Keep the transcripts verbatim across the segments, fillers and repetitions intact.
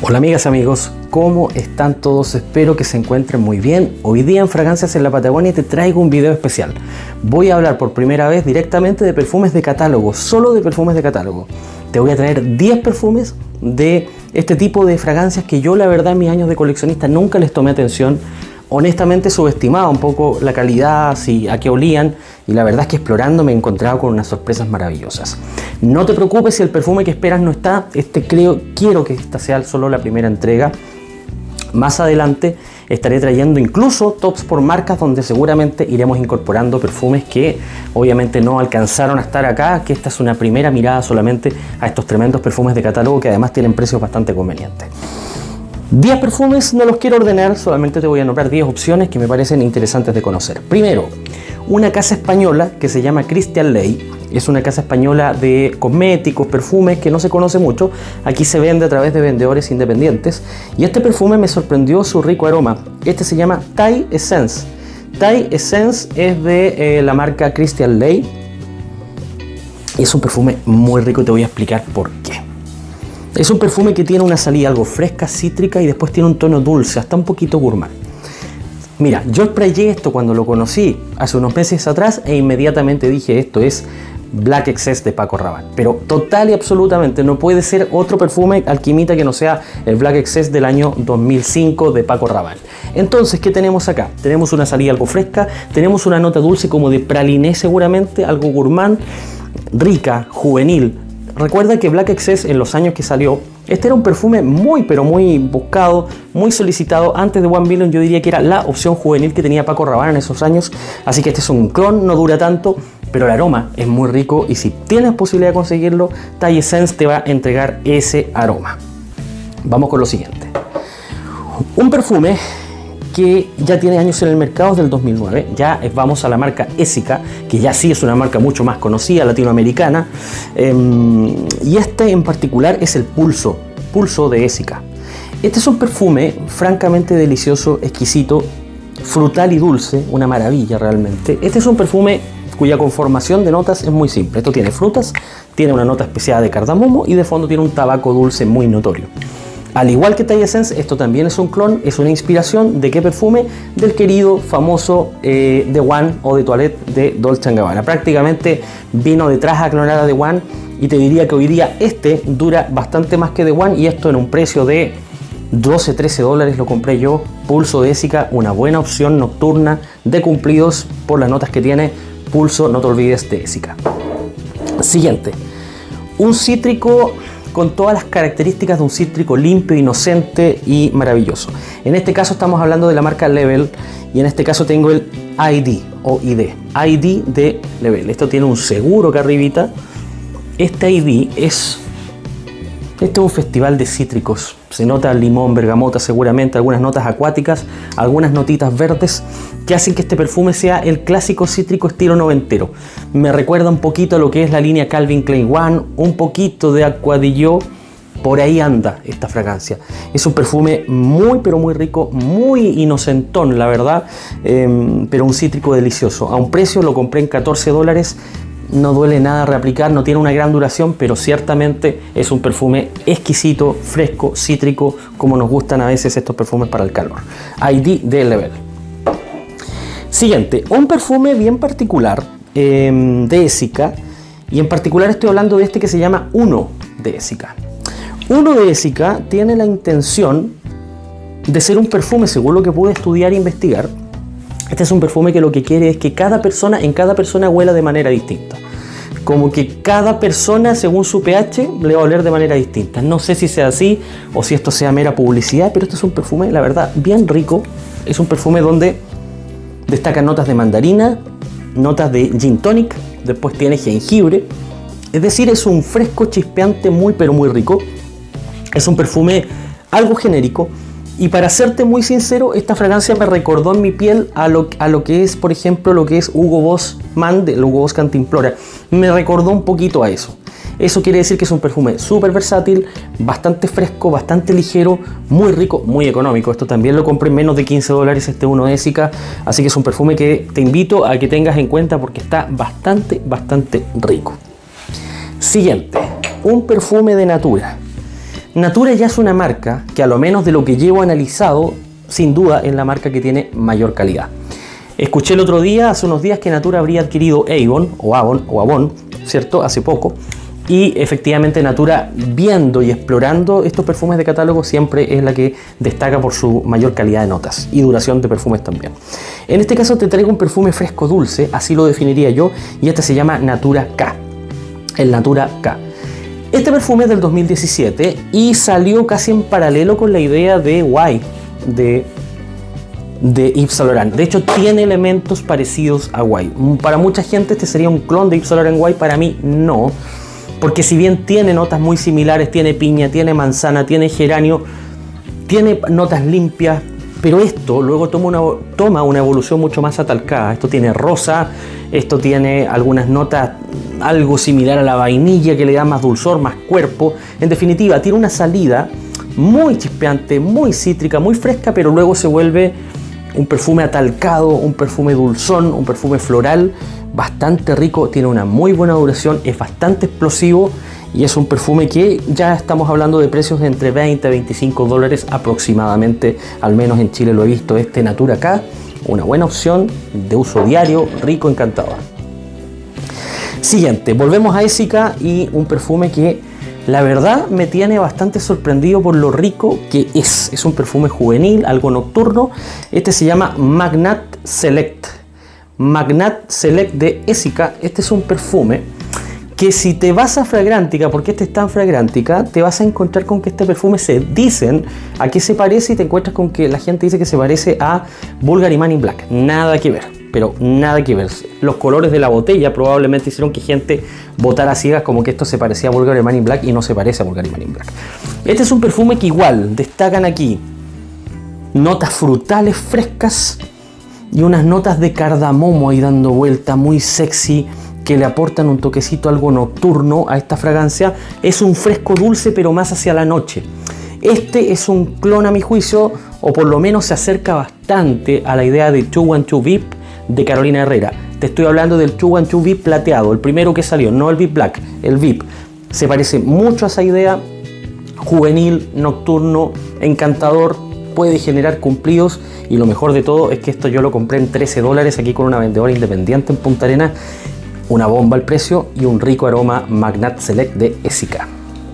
Hola amigas, amigos, ¿cómo están todos? Espero que se encuentren muy bien. Hoy día en Fragancias en la Patagonia te traigo un video especial. Voy a hablar por primera vez directamente de perfumes de catálogo, solo de perfumes de catálogo. Te voy a traer diez perfumes de este tipo de fragancias que yo la verdad en mis años de coleccionista nunca les tomé atención. Honestamente subestimaba un poco la calidad, si, a qué olían, y la verdad es que explorando me he encontrado con unas sorpresas maravillosas. No te preocupes si el perfume que esperas no está, este creo, quiero que esta sea solo la primera entrega. Más adelante estaré trayendo incluso tops por marcas donde seguramente iremos incorporando perfumes que obviamente no alcanzaron a estar acá, que esta es una primera mirada solamente a estos tremendos perfumes de catálogo que además tienen precios bastante convenientes. diez perfumes no los quiero ordenar, solamente te voy a nombrar diez opciones que me parecen interesantes de conocer. Primero, una casa española que se llama Christian Ley. Es una casa española de cosméticos, perfumes que no se conoce mucho. Aquí se vende a través de vendedores independientes. Y este perfume me sorprendió su rico aroma. Este se llama Thai Essence. Thai Essence es de eh, la marca Christian Ley. Y es un perfume muy rico y te voy a explicar por qué. Es un perfume que tiene una salida algo fresca, cítrica y después tiene un tono dulce, hasta un poquito gourmand. Mira, yo sprayé esto cuando lo conocí hace unos meses atrás e inmediatamente dije esto es Black Excess de Paco Rabanne. Pero total y absolutamente no puede ser otro perfume alquimita que no sea el Black Excess del año dos mil cinco de Paco Rabanne. Entonces, ¿qué tenemos acá? Tenemos una salida algo fresca, tenemos una nota dulce como de praliné seguramente, algo gourmand, rica, juvenil. Recuerda que Black Excess en los años que salió, este era un perfume muy pero muy buscado, muy solicitado. Antes de One Billion yo diría que era la opción juvenil que tenía Paco Rabanne en esos años. Así que este es un clon, no dura tanto, pero el aroma es muy rico y si tienes posibilidad de conseguirlo, Thai Essence te va a entregar ese aroma. Vamos con lo siguiente. Un perfume que ya tiene años en el mercado, del dos mil nueve. Ya vamos a la marca Essica, que ya sí es una marca mucho más conocida, latinoamericana. Eh, y este en particular es el Pulso, Pulso de Essica. Este es un perfume francamente delicioso, exquisito, frutal y dulce, una maravilla realmente. Este es un perfume cuya conformación de notas es muy simple. Esto tiene frutas, tiene una nota especial de cardamomo y de fondo tiene un tabaco dulce muy notorio. Al igual que Thai Essence, esto también es un clon, es una inspiración de qué perfume, del querido, famoso eh, The One o de Toilette de Dolce and Gabbana. Prácticamente vino detrás a clonar a The One y te diría que hoy día este dura bastante más que The One y esto en un precio de doce a trece dólares lo compré yo. Pulso de Essica, una buena opción nocturna de cumplidos por las notas que tiene. Pulso, no te olvides de Essica. Siguiente, un cítrico con todas las características de un cítrico limpio, inocente y maravilloso. En este caso estamos hablando de la marca Level y en este caso tengo el I D o I D, I D de Level. Esto tiene un seguro acá arribita. Este I D es, este es un festival de cítricos. Se nota limón, bergamota seguramente, algunas notas acuáticas, algunas notitas verdes que hacen que este perfume sea el clásico cítrico estilo noventero. Me recuerda un poquito a lo que es la línea Calvin Klein One, un poquito de Acqua di Gio, por ahí anda esta fragancia. Es un perfume muy pero muy rico, muy inocentón la verdad, eh, pero un cítrico delicioso. A un precio lo compré en catorce dólares. No duele nada reaplicar, no tiene una gran duración, pero ciertamente es un perfume exquisito, fresco, cítrico, como nos gustan a veces estos perfumes para el calor. I D de Level. Siguiente, un perfume bien particular eh, de Essica, y en particular estoy hablando de este que se llama Uno de Essica. Uno de Essica tiene la intención de ser un perfume, según lo que pude estudiar e investigar. Este es un perfume que lo que quiere es que cada persona, en cada persona huela de manera distinta. Como que cada persona, según su pH, le va a oler de manera distinta. No sé si sea así o si esto sea mera publicidad, pero este es un perfume, la verdad, bien rico. Es un perfume donde destacan notas de mandarina, notas de gin tonic, después tiene jengibre. Es decir, es un fresco chispeante muy pero muy rico. Es un perfume algo genérico. Y para serte muy sincero, esta fragancia me recordó en mi piel a lo, a lo que es, por ejemplo, lo que es Hugo Boss Man, de Hugo Boss Cantimplora. Me recordó un poquito a eso. Eso quiere decir que es un perfume súper versátil, bastante fresco, bastante ligero, muy rico, muy económico. Esto también lo compré en menos de quince dólares, este Uno de Essica. Así que es un perfume que te invito a que tengas en cuenta porque está bastante, bastante rico. Siguiente, un perfume de Natura. Natura ya es una marca que, a lo menos de lo que llevo analizado, sin duda es la marca que tiene mayor calidad. Escuché el otro día, hace unos días, que Natura habría adquirido Avon o Avon o Avon, ¿cierto? Hace poco. Y efectivamente Natura, viendo y explorando estos perfumes de catálogo, siempre es la que destaca por su mayor calidad de notas y duración de perfumes también. En este caso te traigo un perfume fresco dulce, así lo definiría yo, y este se llama Natura K. El Natura K. Este perfume es del dos mil diecisiete y salió casi en paralelo con la idea de Why de, de Yves Saint Laurent. De hecho, tiene elementos parecidos a Why. Para mucha gente este sería un clon de Yves Saint Laurent Why, para mí no. Porque si bien tiene notas muy similares, tiene piña, tiene manzana, tiene geranio, tiene notas limpias, pero esto luego toma una, toma una evolución mucho más atalcada. Esto tiene rosa, esto tiene algunas notas algo similar a la vainilla que le da más dulzor, más cuerpo. En definitiva, tiene una salida muy chispeante, muy cítrica, muy fresca, pero luego se vuelve un perfume atalcado, un perfume dulzón, un perfume floral, bastante rico, tiene una muy buena duración, es bastante explosivo y es un perfume que ya estamos hablando de precios de entre veinte a veinticinco dólares aproximadamente, al menos en Chile lo he visto. Este Natura K, una buena opción de uso diario, rico, encantador. Siguiente, volvemos a Essica y un perfume que la verdad me tiene bastante sorprendido por lo rico que es. Es un perfume juvenil, algo nocturno. Este se llama Magnat Select. Magnat Select de Essica. Este es un perfume que, si te vas a Fragrantica, porque este está en Fragrantica, te vas a encontrar con que este perfume, se dicen a qué se parece, y te encuentras con que la gente dice que se parece a Bulgari Man in Black. Nada que ver, pero nada que ver. Los colores de la botella probablemente hicieron que gente votara a ciegas como que esto se parecía a Bulgari Man in Black, y no se parece a Bulgari Man in Black. Este es un perfume que igual destacan aquí notas frutales frescas y unas notas de cardamomo ahí dando vuelta, muy sexy, que le aportan un toquecito algo nocturno a esta fragancia. Es un fresco dulce, pero más hacia la noche. Este es un clon, a mi juicio, o por lo menos se acerca bastante a la idea de dos doce V I P de Carolina Herrera. Te estoy hablando del dos doce V I P plateado, el primero que salió, no el V I P Black, el V I P. Se parece mucho a esa idea, juvenil, nocturno, encantador, puede generar cumplidos, y lo mejor de todo es que esto yo lo compré en trece dólares aquí con una vendedora independiente en Punta Arenas. Una bomba al precio y un rico aroma Magnat Select de Essica.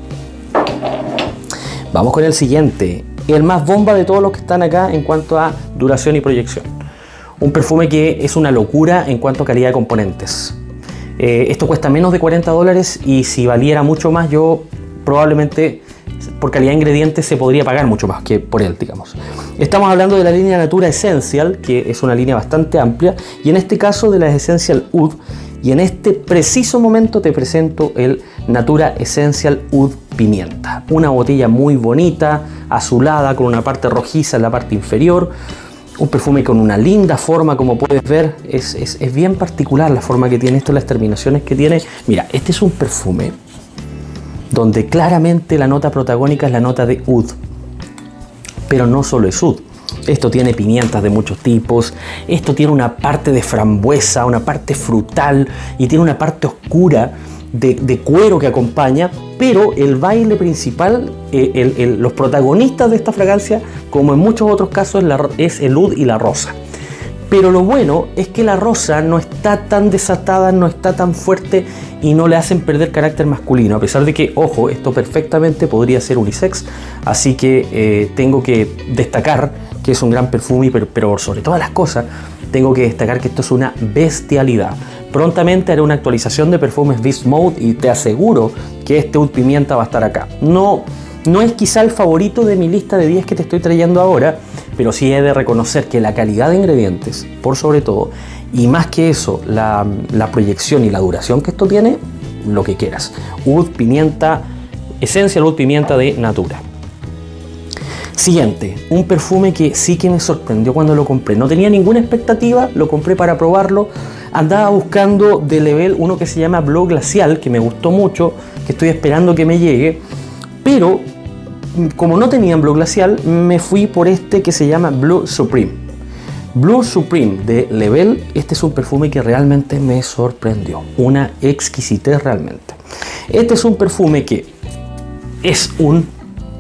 Vamos con el siguiente, el más bomba de todos los que están acá en cuanto a duración y proyección. Un perfume que es una locura en cuanto a calidad de componentes. Eh, esto cuesta menos de cuarenta dólares, y si valiera mucho más, yo probablemente por calidad de ingredientes se podría pagar mucho más que por él, digamos. Estamos hablando de la línea Natura Essential, que es una línea bastante amplia, y en este caso de la Essential Oud. Y en este preciso momento te presento el Natura Essential Oud Pimienta. Una botella muy bonita, azulada, con una parte rojiza en la parte inferior. Un perfume con una linda forma, como puedes ver. Es, es, es bien particular la forma que tiene esto, las terminaciones que tiene. Mira, este es un perfume donde claramente la nota protagónica es la nota de oud. Pero no solo es oud. Esto tiene pimientas de muchos tipos, esto tiene una parte de frambuesa, una parte frutal, y tiene una parte oscura de, de cuero que acompaña, pero el baile principal, eh, el, el, los protagonistas de esta fragancia, como en muchos otros casos, la, es el oud y la rosa. Pero lo bueno es que la rosa no está tan desatada, no está tan fuerte, y no le hacen perder carácter masculino, a pesar de que, ojo, esto perfectamente podría ser unisex, así que eh, tengo que destacar que es un gran perfume, pero, pero sobre todas las cosas tengo que destacar que esto es una bestialidad. Prontamente haré una actualización de perfumes Beast Mode y te aseguro que este Oud Pimienta va a estar acá. No, no es quizá el favorito de mi lista de diez que te estoy trayendo ahora, pero sí he de reconocer que la calidad de ingredientes, por sobre todo, y más que eso, la, la proyección y la duración que esto tiene, lo que quieras. Oud Pimienta, Essential Oud Pimienta de Natura. Siguiente, un perfume que sí que me sorprendió cuando lo compré. No tenía ninguna expectativa, lo compré para probarlo. Andaba buscando de Level uno que se llama Bleu Glacial, que me gustó mucho, que estoy esperando que me llegue. Pero como no tenían Bleu Glacial, me fui por este que se llama Bleu Supreme. Bleu Supreme de Level, este es un perfume que realmente me sorprendió. Una exquisitez realmente. Este es un perfume que es un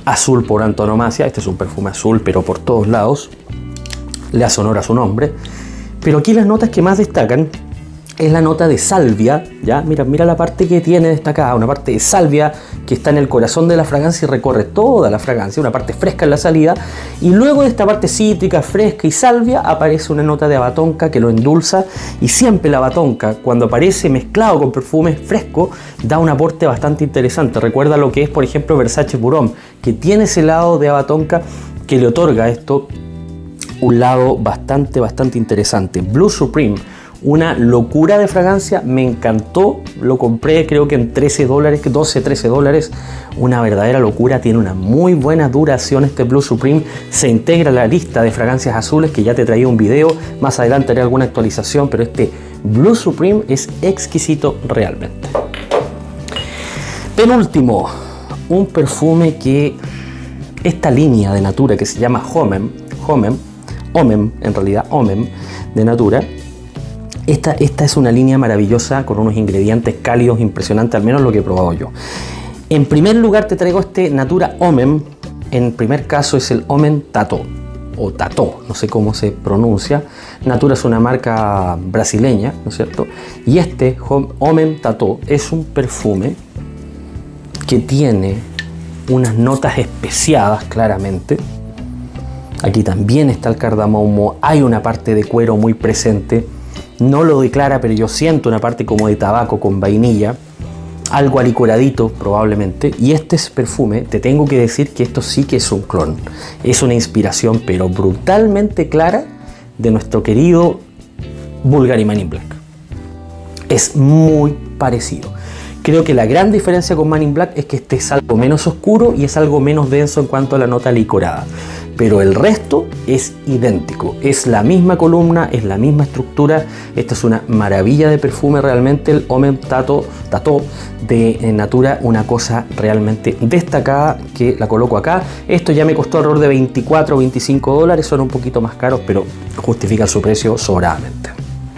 azul por antonomasia. Este es un perfume azul, pero por todos lados. Le hace honor a su nombre. Pero aquí las notas que más destacan es la nota de salvia, ¿ya? Mira, mira la parte que tiene destacada, una parte de salvia que está en el corazón de la fragancia y recorre toda la fragancia, una parte fresca en la salida, y luego de esta parte cítrica, fresca y salvia aparece una nota de abatonca que lo endulza, y siempre la abatonca, cuando aparece mezclado con perfumes frescos, da un aporte bastante interesante. Recuerda lo que es, por ejemplo, Versace Bourhomme, que tiene ese lado de abatonca que le otorga a esto un lado bastante, bastante interesante. Blue Supreme, una locura de fragancia, me encantó, lo compré creo que en trece dólares, doce, trece dólares, una verdadera locura, tiene una muy buena duración este Blue Supreme, se integra a la lista de fragancias azules que ya te traía un video, más adelante haré alguna actualización, pero este Blue Supreme es exquisito realmente. Penúltimo, un perfume que esta línea de Natura que se llama Homem, Homem, Homem en realidad, Homem de Natura. Esta, esta es una línea maravillosa con unos ingredientes cálidos impresionantes, al menos lo que he probado yo. En primer lugar te traigo este Natura Homem. En primer caso es el Homem Tattoo o Tattoo, no sé cómo se pronuncia. Natura es una marca brasileña, ¿no es cierto? Y este Homem Tattoo es un perfume que tiene unas notas especiadas claramente. Aquí también está el cardamomo, hay una parte de cuero muy presente. No lo declara, pero yo siento una parte como de tabaco con vainilla, algo alicoradito probablemente. Y este es perfume, te tengo que decir que esto sí que es un clon. Es una inspiración, pero brutalmente clara, de nuestro querido Bulgari Man in Black. Es muy parecido. Creo que la gran diferencia con Man in Black es que este es algo menos oscuro y es algo menos denso en cuanto a la nota licorada. Pero el resto es idéntico, es la misma columna, es la misma estructura. Esta es una maravilla de perfume realmente, el Homem Tattoo, Tattoo de Natura, una cosa realmente destacada que la coloco acá. Esto ya me costó alrededor de veinticuatro o veinticinco dólares, son un poquito más caros, pero justifican su precio sobradamente.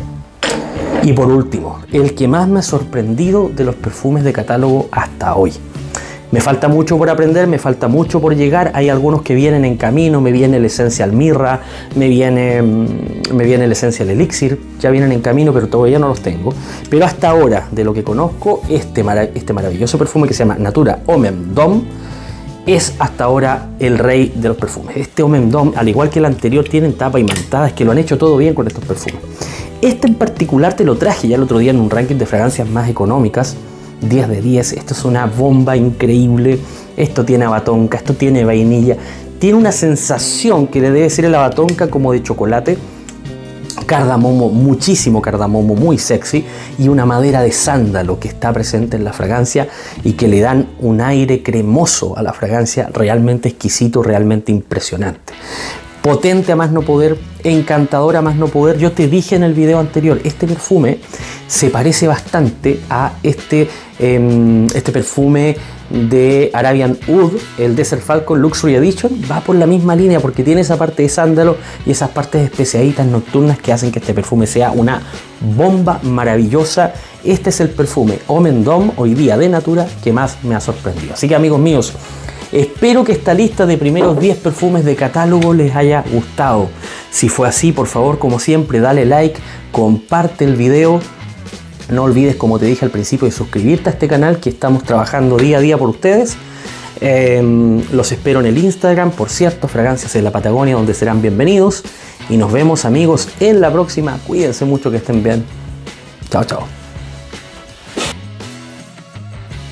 Y por último, el que más me ha sorprendido de los perfumes de catálogo hasta hoy. Me falta mucho por aprender, me falta mucho por llegar. Hay algunos que vienen en camino, me viene el Essential Mirra, me viene, me viene el Essential Elixir, ya vienen en camino, pero todavía no los tengo. Pero hasta ahora, de lo que conozco, este, marav este maravilloso perfume que se llama Natura Homem Dom es hasta ahora el rey de los perfumes. Este Homem Dom, al igual que el anterior, tienen tapa imantada, es que lo han hecho todo bien con estos perfumes. Este en particular te lo traje ya el otro día en un ranking de fragancias más económicas. diez de diez, esto es una bomba increíble, esto tiene abatonca, esto tiene vainilla, tiene una sensación que le debe ser el abatonca como de chocolate, cardamomo, muchísimo cardamomo, muy sexy, y una madera de sándalo que está presente en la fragancia y que le dan un aire cremoso a la fragancia realmente exquisito, realmente impresionante. Potente a más no poder, encantador a más no poder. Yo te dije en el video anterior, este perfume se parece bastante a este, eh, este perfume de Arabian Oud, el Desert Falcon Luxury Edition. Va por la misma línea porque tiene esa parte de sándalo y esas partes especiaditas nocturnas que hacen que este perfume sea una bomba maravillosa. Este es el perfume Homem Dom hoy día de Natura que más me ha sorprendido. Así que, amigos míos, espero que esta lista de primeros diez perfumes de catálogo les haya gustado. Si fue así, por favor, como siempre, dale like, comparte el video. No olvides, como te dije al principio, de suscribirte a este canal que estamos trabajando día a día por ustedes. Eh, los espero en el Instagram, por cierto, Fragancias en la Patagonia, donde serán bienvenidos. Y nos vemos, amigos, en la próxima. Cuídense mucho, que estén bien. Chao, chao.